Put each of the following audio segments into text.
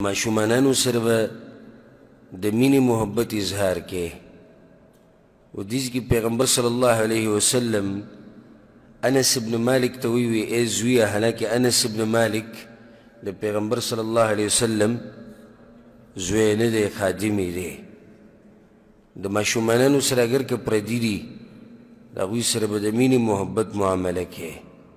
ماشومانانو سره به د مینې محبت اظهار کې ودیز کې پیغمبر صلی الله علیه وسلم انس ابن مالک ته وی ای زویه حالانکه انس ابن مالک د پیغمبر صلی الله علیه وسلم زوی نه دی خادم یې دی د ماشومانانو سره اگر که پردي دي د هغوی سره به د مینې محبت معامله کې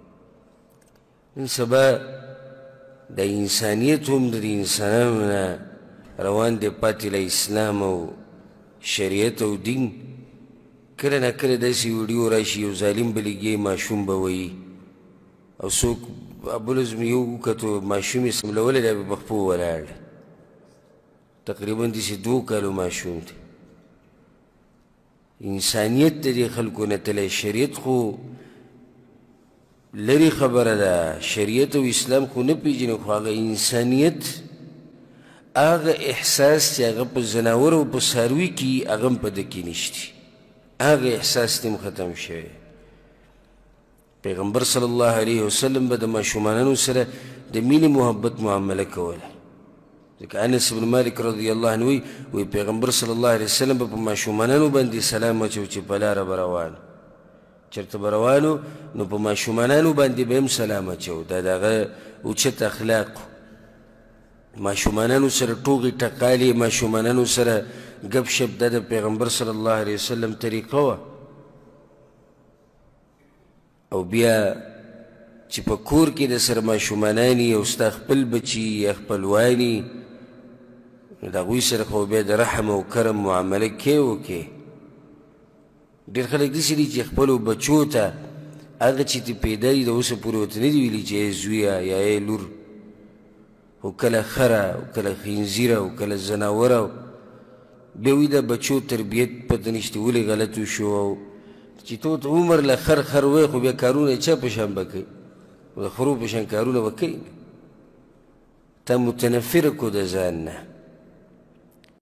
نن سبا د انسانیت هم د انسانانو نه روان دی پاتې له اسلام او شریعت او دین کله نه کله داسې ویډیو راشي یو ظالم به لګي ماشوم به وایي او څوک ابوالعزم یو وکتو ماشوم یې سملولی دی په خپو ولاړ تقریبا داسې 2 کالو ماشوم دی انسانیت د دې خلکو نه تللی شریعت خو لرې خبره ده شریعت او اسلام خو نه پیژني خو هغه انسانیت هغه احساس چې هغه په ځناور او په څاروي کې هغه هم په ده کې نشتي هغه احساس دې هم ختم شوی پیغمبر صلی الله علیه وسلم به د ماشومانانو سره د مینې محبت معامله کوله ځکه انس بن مالک رضی الله عنه وی پیغمبر صلی الله علیه وسلم به په ماشومانانو باندې سلام اچو چې په لاره به روان چېرته به روانو نو په ماشومانانو باندې به هم سلام اچو دا د هغه اوچت اخلاق ماشومانانو سره ټوغې ټقالې ماشومانانو سره ګپ شپ دا د پیغمبر صلی الله علیه وسلم طریقه وه او بیا چې په کور کې د سره ماشومانانی او ستا خپل بچي یا خپلواني نو د هغوی سره خو بیا د رحم او کرم معامله کې وکې ډېر خلک داسې دي چې خپلو بچو ته هغه چې ته پیدا دي د اوسه پورې ورته نه دي ویلي چې ای زویه یا ای لور او کله خره او کله خنزیره او کله زناوره بیا وایي د بچو تربیت پته نشته ولې غلط وشو او چې تو ته عمر له خر خر وایي خو بیا کارونه یې چا په شان به کوي د خرو په شان کارونه به کوي تا متنفره کړو د ځان نه